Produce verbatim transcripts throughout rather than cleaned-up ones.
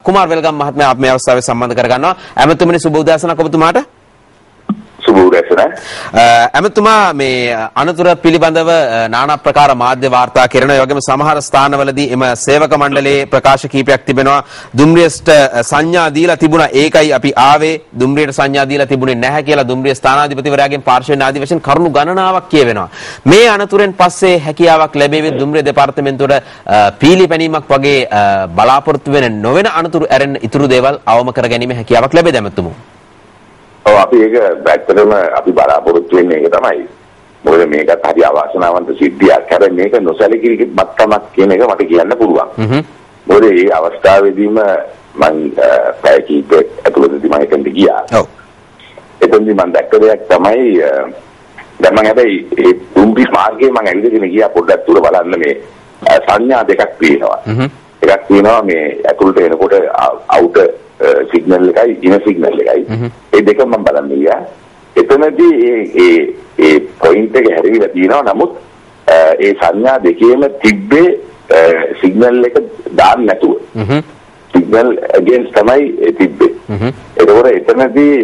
කුමාර් වෙල්ගම් මහත්මයා අප මේ අවස්ථාවේ සම්බන්ධ කරගන්නවා. ඇමතුමනි සුබ උදෑසනක් ඔබතුමාට. සුබ උදෑසන. ඇමතුමා මේ අනතුර පිළිබඳව নানা ප්‍රකාර මාධ්‍ය වාර්තා කරනවා. ඒ වගේම සමහර ස්ථානවලදී එම සේවක මණ්ඩලයේ ප්‍රකාශ කීපයක් තිබෙනවා. දුම්රියස්ට සංඥා දීලා තිබුණා. ඒකයි අපි ආවේ. දුම්රියට සංඥා දීලා තිබුණේ නැහැ කියලා දුම්රිය ස්ථානාධිපතිවරයාගෙන් පාර්ශ්වයෙන් ආදි වශයෙන් කරුණු ගණනාවක් කියවෙනවා. මේ අනතුරෙන් පස්සේ හැකියාවක් ලැබෙවි දුම්රිය දෙපාර්තමේන්තුවට පීලි පැනීමක් වගේ බලාපොරොත්තු වෙන නොවන අනතුරු ඇරෙන්න ඉතුරු දේවල් අවම කර ගැනීම හැකියාවක් ලැබෙද ඇමතුමෝ? ඔව් අපි ඒක ඇත්තටම අපි බලාපොරොත්තු වෙන්නේ ඒක තමයි. මොකද මේකත් හරි අවාසනාවන්ත සිද්ධියක්. හැබැයි මේක නොසැලකිලි මට්ටමක් කියන එක මට කියන්න පුළුවන්. හ්ම්. මොකද මේ අවස්ථාවේදීම මම පැය කිහිපයක් ඇතුළතදී මම එතනට ගියා. ඔව්. එතනදී මම දැක්ක දෙයක් තමයි දැන් මම හැබැයි ඒ දුම්රිය මාර්ගයේ මම ඇවිදගෙන ගියා පොඩ්ඩක් දුර බලන්න මේ සංඥා දෙකක් තියෙනවා. හ්ම්. එකක් තියෙනවා මේ ඇතුළට එනකොට අවුටර් සිග්නල් එකයි ඉන සිග්නල් එකයි. ඒ දෙක මම බලන්න ගියා. එතනදී ඒ ඒ ඒ පොයින්ට් එක හැරිලා තියෙනවා. නමුත් ඒ සංඥා දෙකේම තිබ්බේ සිග්නල් එක දාන්න නැතුව. සිග්නල් අගේන්ස් තමයි තිබ්බේ. ඒකෝර එතනදී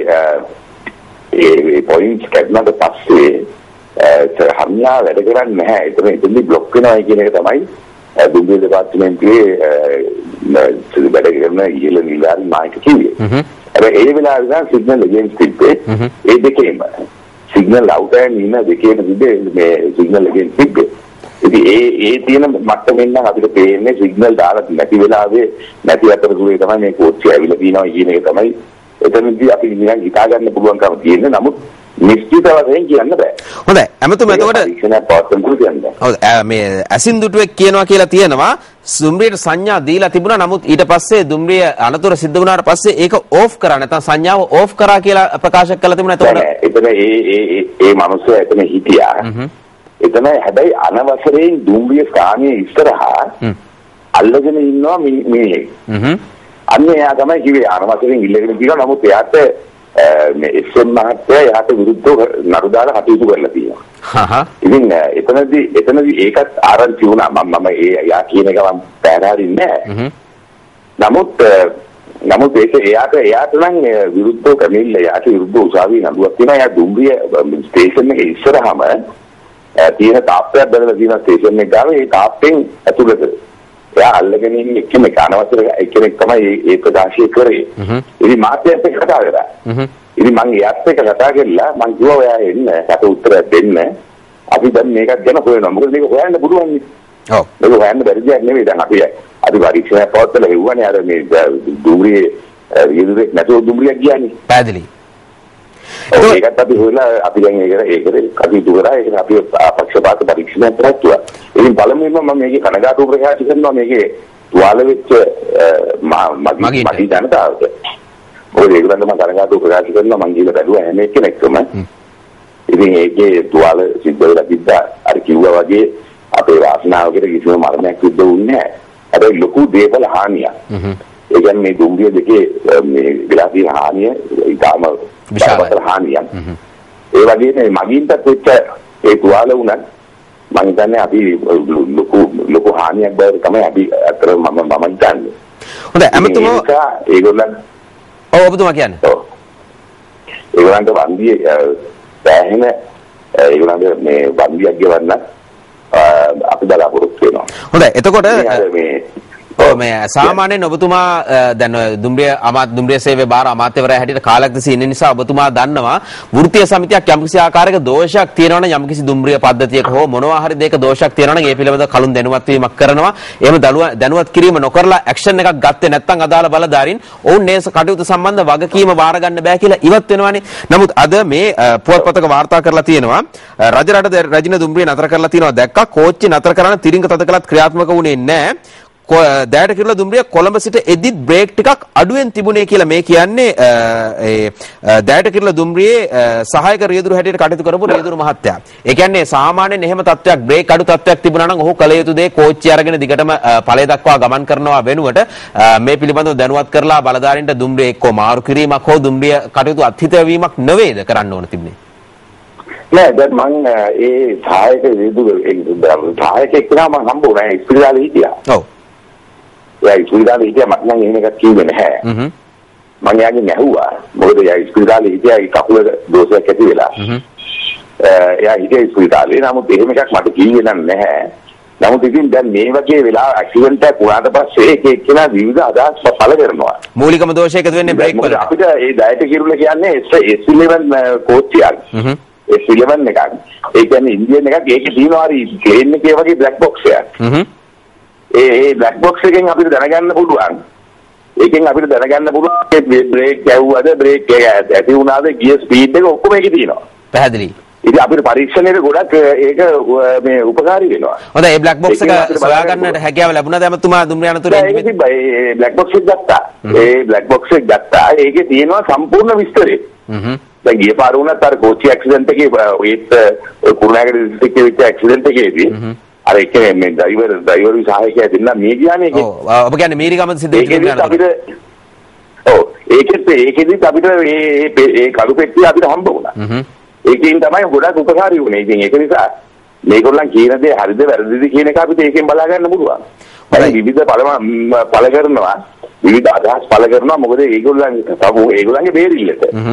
ඒ පොයින්ට් කැඩුණාට පස්සේ සංඥා වැඩ කරන්නේ නැහැ. එතන එතනදී બ્લોක් වෙනවා කියන එක තමයි දුම්රිය දෙපාර්තමේන්තුවේ වැඩ කරන ඉහළ නිලධාරි නායක කිව්වේ. හැබැයි ඒ වෙලාවේ නම් සිග්නල් අගේන්ස් තිබ්බේ. ඒ දෙකේම සිග්නල් අවුට් ඇන් ඉන දෙකේම තිබ්බේ මේ සිග්නල් අගේන්ස් තිබ්බේ. ඉතින් ඒ ඒ තියෙන මට්ටමින් නම් අපිට පේන්නේ සිග්නල් දාලා නැති වෙලාවේ නැති අතරතුරේ තමයි මේ කෝච්චිය ඇවිල්ලා තියෙනවා කියන එක තමයි එතනදී අපි නිකන් හිතා ගන්න පුළුවන්කම තියෙන්නේ. නමුත් නිශ්චිත වශයෙන් කියන්න බෑ. හොඳයි. ඇමතුම එතකොට ඔව් මේ ඇසින් දුටුවෙක් කියනවා කියලා තියෙනවා දුම්රියට සංඥා දීලා තිබුණා. නමුත් ඊට පස්සේ දුම්රිය අනතුර සිද්ධ වුණාට පස්සේ ඒක ඕෆ් කරා නැත්නම් සංඥාව ඕෆ් කරා කියලා ප්‍රකාශ කළා තිබුණා. එතකොට එතන ඒ ඒ ඒ මනුස්සයා එතන හිටියා. එතන හැබැයි අනවසරයෙන් දුම්රිය ස්ථානයේ ඉස්සරහා අල්ලගෙන ඉන්නවා මිනිහෙක්. අන්න එයා තමයි කිව්වේ අනවසරයෙන් ඉල්ලගෙන ගියා. නමුත් එයාට මේ එස්.එම් මහත්තයා එයාට විරුද්ධව නඩු දාලා කටයුතු කරලා තියෙනවා. හහ. ඉතින් එතනදී එතනදී ඒකත් ආරංචි වුණා. මම මම ඒ එයා කියන එක මම පැහැදින්නේ නැහැ. නමුත් නමුත් ඒක එයාට එයාට නම් විරුද්ධව කමිල්ල එයාට විරුද්ධව උසාවියේ නඩුවක් තියෙනවා. එයා දුම්රිය ස්ටේෂන් එකේ ඉස්සරහම තියෙන තාප්පයක් බැලලා තියෙන ස්ටේෂන් එක ගාව ඒ තාප්පෙන් ඇතුළට එයා අල්ලගෙන ඉන්නේ එක්කෙනෙක් අනවසර එක්කෙනෙක් තමයි ඒ ප්‍රකාශය කරේ. ඉතින් මාත්‍යත් එක්ක කතා කරා. ඉතින් මම එයාත් එක්ක කතා කරලා මම කිව්වා ඔයා එන්න කට උත්තරයක් දෙන්න. අපි දැන් මේකත් ගැන හොයනවා. මොකද මේක හොයන්න පුළුවන් නේ. ඔව්. මේක හොයන්න බැරි දෙයක් නෙවෙයි. දැන් අපි අපි පරීක්ෂණයක් පවත්වලා හෙව්වනේ අර මේ දුම්රියේ රියදුරෙක් නැතුව දුම්රියක් ගියානේ. පැහැදිලි. ඒකත් අපි හොයලා අපි දැන් ඒකට ඒකට කටයුතු කරා. ඒක අපි පක්ෂපාත පරීක්ෂණයක් කරත්තුවා. ඉතින් පළමුවෙන්ම මම මේකේ කනගාටු ප්‍රකාශ කරනවා මේකේ තුවාල වෙච්ච මගේ ජනතාවට. ඔය ඒගොල්ලන්ට මම කනගාටු ප්‍රකාශ කරනවා මම ගිහලා බැලුවා හැම එක්කෙනෙක්ම. ඉතින් ඒකේ තුවාල සිද්ධ වෙලා තිබ්බා. අර කිව්වා වගේ අපේ වාසනාවකට කිසිම මරණයක් සිද්ධ වුණේ නැහැ. හැබැයි ලොකු දේපල හානියක්. ඒ කියන්නේ මේ දුම්රිය දෙකේ මේ වෙලා තියෙන හානිය ඊටම විශාල හානියක්. ඒ වගේම මගින්ටත් වෙච්ච ඒ තුවාල උනත් මම හිතන්නේ අපි ලොකු ලොකු හානියක් බව තමයි අපි අතර මම මම හිතන්නේ. හොඳයි ඇමතුමෝ ඒගොල්ලන් ඔව් ඔබතුමා කියන්නේ. ඔව්. ඒගොල්ලන්ට වන්දිය දැහැන ඒගොල්ලන්ට මේ වන්දියක් ගෙවන්න අපි බලාපොරොත්තු වෙනවා. හොඳයි එතකොට මේ ඔව් මේ සාමාන්‍යයෙන් ඔබතුමා දැන් දුම්රිය අමාත්‍ය දුම්රිය සේවයේ බාර අමාත්‍යවරයා හැටියට කාලයක් තිස්සේ ඉන්න නිසා ඔබතුමා දන්නවා වෘත්තීය සමිතියක් යම්කිසි ආකාරයක දෝෂයක් තියෙනවා නම් යම්කිසි දුම්රිය පද්ධතියක හෝ මොනවා හරි දෙයක දෝෂයක් තියෙනවා නම් ඒ පිළිබඳව කලුන් දැනුවත් වීමක් කරනවා. එහෙම දැනුවත් කිරීම නොකරලා ඇක්ෂන් එකක් ගත්තේ නැත්නම් අදාළ බලධාරීන් ඔවුන් නේස කටයුතු සම්බන්ධ වගකීම බාර ගන්න බෑ කියලා ඉවත් වෙනවානේ. නමුත් අද මේ පුවත්පතක වාර්තා කරලා තියෙනවා රජරට රජින දුම්රිය නතර කරලා තියෙනවා දැක්කා කෝච්චි නතර කරන තිරිංග තද කළත් ක්‍රියාත්මක වුණේ නැහැ. දැයට කිරලා දුම්රිය කොළඹ සිට එදිත් බ්‍රේක් ටිකක් අඩුවෙන් තිබුණේ කියලා මේ කියන්නේ ඒ දැයට කිරලා දුම්රියේ සහායක රියදුරු හැටියට කටයුතු කරපු රියදුරු මහත්තයා. ඒ කියන්නේ සාමාන්‍යයෙන් එහෙම තත්ත්වයක් බ්‍රේක් අඩු තත්ත්වයක් තිබුණා නම් ඔහු කල යුතු දේ කෝච්චිය අරගෙන දිගටම ඵලය දක්වා ගමන් කරනවා වෙනුවට මේ පිළිබඳව දැනුවත් කරලා බලධාරීන්ට දුම්රිය එක්කෝ මාරු කිරීමක් හෝ දුම්රිය කටයුතු අත්හිත වීමක් නෙවෙයිද කරන්න ඕන තිබුණේ. නෑ දැන් මම ඒ සහායක රියදුරු ඒ සහායක එක්කම මම හම්බුනේ ඉස්පිරිතාලේ හිටියා. ඔව්. එයා ඉස්පිරිතාලේ හිටියා මට නම් එහෙම එකක් කිව්වේ නැහැ. හ්ම්. මම යාගේ නැහුවා. මොකද එයා ඉස්පිරිතාලේ හිටියා ඒ කකුල දෝෂයක් ඇති වෙලා. හ්ම්. එයා හිටියා ඉස්පිරිතාලේ. නමුත් එහෙම එකක් මට කිව්වේ නැහැ. නමුත් ඉතින් දැන් මේ වගේ වෙලා ඇක්සිඩන්ට් එකක් වුණාට පස්සේ ඒක එක්කෙනා විවිධ අදහස් පළ කරනවා. මූලිකම දෝෂය එකතු වෙන්නේ බ්‍රේක් වල. අපිට ඒ ඩයට් කිරුල කියන්නේ එස් ඉලෙවන් කෝච්චියක්. හ්ම්. එස් ඉලෙවන් එකක්. ඒ කියන්නේ ඉන්දියන් එකක්. ඒකේ තියෙනවා හරි ප්ලේන් එකේ වගේ බ්ලැක් බොක්ස් එකක්. හ්ම්. ඒ ඒ බ්ලැක් බොක්ස් එකෙන් අපිට දැනගන්න පුළුවන්. ඒකෙන් අපිට දැනගන්න පුළුවන් මේ බ්‍රේක් ගැව්වද බ්‍රේක් එක ඇති වුණාද ගියර් ස්පීඩ් එක ඔක්කොම ඒකේ තියෙනවා. පැහැදිලි. ඉතින් අපිට පරීක්ෂණයට ගොඩක් ඒක මේ උපකාරී වෙනවා. හොඳයි මේ බ්ලැක් බොක්ස් එක සොයා ගන්නට හැකියාව ලැබුණාද එමතුමා දුම්රිය අනතුරේ? ඒක තිබ්බා. ඒ බ්ලැක් බොක්ස් එක ගත්තා. ඒ බ්ලැක් බොක්ස් එක ගත්තා. ඒකේ තියෙනවා සම්පූර්ණ විස්තරය. හ්ම්. දැන් ගිය පාර වුණත් අර කෝච්චි ඇක්සිඩන්ට් එකේ ඒත් කුරුණෑගල දිස්ත්‍රික්කයේ වෙච්ච ඇක්සිඩන්ට් එකේදී අර එකේ මේ ඩ්‍රයිවර් ඩ්‍රයිවර් සහායකයා දෙන්න මේ ගියානේ ඒකේ. ඔව් ඔබ කියන්නේ මීරිගම සිද්ධ වෙච්ච දුම්රිය අපිට ඔව් ඒකෙත් ඒකෙදිත් අපිට මේ ඒ කළු පෙට්ටිය අපිට හම්බ වුණා. හ්ම්. ඒකෙන් තමයි ගොඩක් උපකාරී වුණේ. ඉතින් ඒක නිසා මේගොල්ලන් කියන දේ හරිද වැරදිද කියන එක අපිට ඒකෙන් බලා ගන්න පුළුවන්. දැන් විවිධ පළ කරනවා විවිධ අදහස් පළ කරනවා මොකද ඒගොල්ලන් තව ඒගොල්ලන්ගේ බේරිල්ලට. හ්ම්.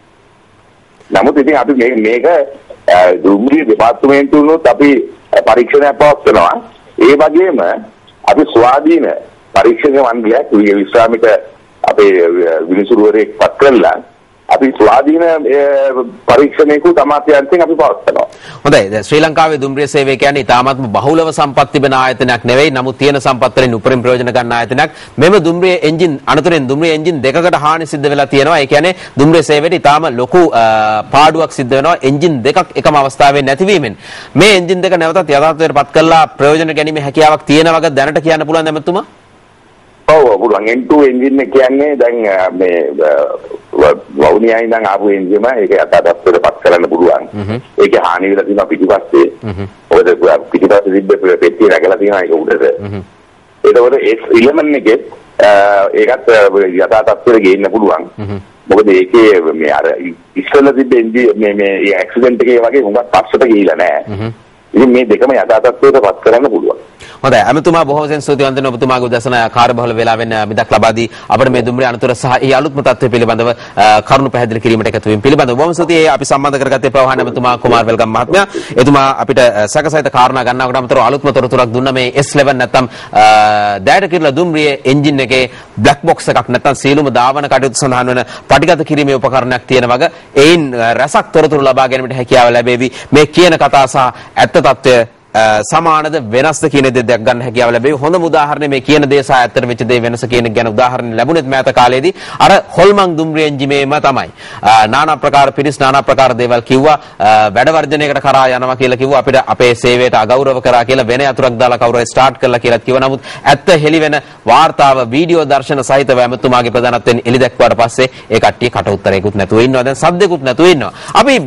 නමුත් ඉතින් අපි මේ මේක දුම්රිය දෙපාර්තමේන්තුවනොත් අපි පරීක්ෂණයක් පවත්වනවා. ඒ වගේම අපි ස්වාධීන පරීක්ෂණ මණ්ඩලයක් විශ්‍රාමික අපේ විනිසුරුවරයෙක් පත් කරලා අපි ස්වාධීන පරීක්ෂණයකුත් අමාත්‍යාංශයෙන් අපි පවත්වනවා. හොඳයි. දැන් ශ්‍රී ලංකාවේ දුම්රිය සේවය කියන්නේ ඉතාමත්ම බහුලව සම්පත් තිබෙන ආයතනයක් නෙවෙයි. නමුත් තියෙන සම්පත් වලින් උපරිම ප්‍රයෝජන ගන්න ආයතනයක්. මෙම දුම්රිය එන්ජින් අනතුරෙන් දුම්රිය එන්ජින් දෙකකට හානි සිද්ධ වෙලා තියෙනවා. ඒ කියන්නේ දුම්රිය සේවයට ඉතාම ලොකු පාඩුවක් සිද්ධ වෙනවා. එන්ජින් දෙකක් එකම අවස්ථාවේ නැතිවීමෙන්. මේ එන්ජින් දෙක නැවතත් යථාර්ථයට පත් කරලා ප්‍රයෝජන ගැනීමේ හැකියාවක් තියෙන වගේ දැනට කියන්න පුළුවන් නැමතුමා? ඔව් පුළුවන්. එන් ටූ එන්ජින් එක කියන්නේ දැන් මේ වවුනියා ඉඳන් ආපු එන්ජිම ඒක යථාර්ථයට පත් කරන්න පුළුවන්. ඒකේ හානි වෙලා තියෙනවා පිටිපස්සේ. ඔය පිටිපස්සේ තිබ්බ පෙට්ටිය රැකලා තියෙනවා ඒක උඩට. ඒකවල එස් ඉලෙවන් එකේ ඒකත් යථාර්ථයට ගේන්න පුළුවන්. මොකද ඒකේ මේ අර ඉස්සෙල්ලා තිබ්බ එන්ජින් මේ මේ ඇක්සිඩන්ට් එකේ වගේ හුඟක් පස්සට ගිහිලා නැහැ. ඉතින් මේ දෙකම යථාර්ථයට පත් කරන්න පුළුවන්. හොඳයි. අමතුමා බොහෝ සෙන් ස්තුතිවන්ත වෙන ඔබතුමාගේ උදැසන කාර්යබහුල වේලාවෙන් මිදක් ලබා දී අපිට මේ දුම්රිය අනතුර සහ ඒ අලුත්ම තත්ත්වය පිළිබඳව කරුණු පැහැදිලි කිරීමට එකතු වීම පිළිබඳව බොහොම ස්තුතියි. අපි සම්බන්ධ කරගත්තේ ප්‍රවාහන අමතුමා කුමාර් වෙල්ගම් මහත්මයා. එතුමා අපිට සැකසිත කාරණා ගන්නවට අමතරව අලුත්ම තොරතුරක් දුන්න මේ එස් ඉලෙවන් නැත්නම් දෑඩ කිරලා දුම්රිය එන්ජින් එකේ බ්ලැක් බොක්ස් එකක් නැත්නම් සීලුම ධාවන කටයුතු සඳහන් වෙන පටිගත කිරීමේ උපකරණයක් තියෙන වගේ එයින් රසක් තොරතුරු ලබා ගැනීමට හැකියාව ලැබෙවි. මේ කියන කතා සහ ඇත්ත තත්ත්වය සමානද වෙනස්ද කියන දේ දැක් ගන්න හැකියාව ලැබෙයි. හොඳම උදාහරණය මේ කියන දේ සහ ඇත්තට වෙච්ච දේ වෙනස කියන එක ගැන උදාහරණ ලැබුණෙත් මෑත කාලේදී අර හොල්මන් දුම්රිය එන්ජිමේම තමයි. নানা ප්‍රකාර පිරිස් নানা ප්‍රකාර දේවල් කිව්වා. වැඩ වර්ජනයකට කරා යනවා කියලා කිව්වා. අපිට අපේ සේවයට අගෞරව කරා කියලා වෙන යතුරක් දාලා කවුරු හරි ස්ටාර්ට් කරලා කියලාත් කිව්වා. නමුත් ඇත්ත හෙළි වෙන වාර්තාව වීඩියෝ දර්ශන සහිතව ඇමතුමාගේ ප්‍රධානත්වයෙන් එළි දැක්වාට පස්සේ ඒ කට්ටිය කට උත්තරයකුත් නැතුව ඉන්නවා. දැන් සද්දෙකුත් නැතුව ඉන්නවා. අපි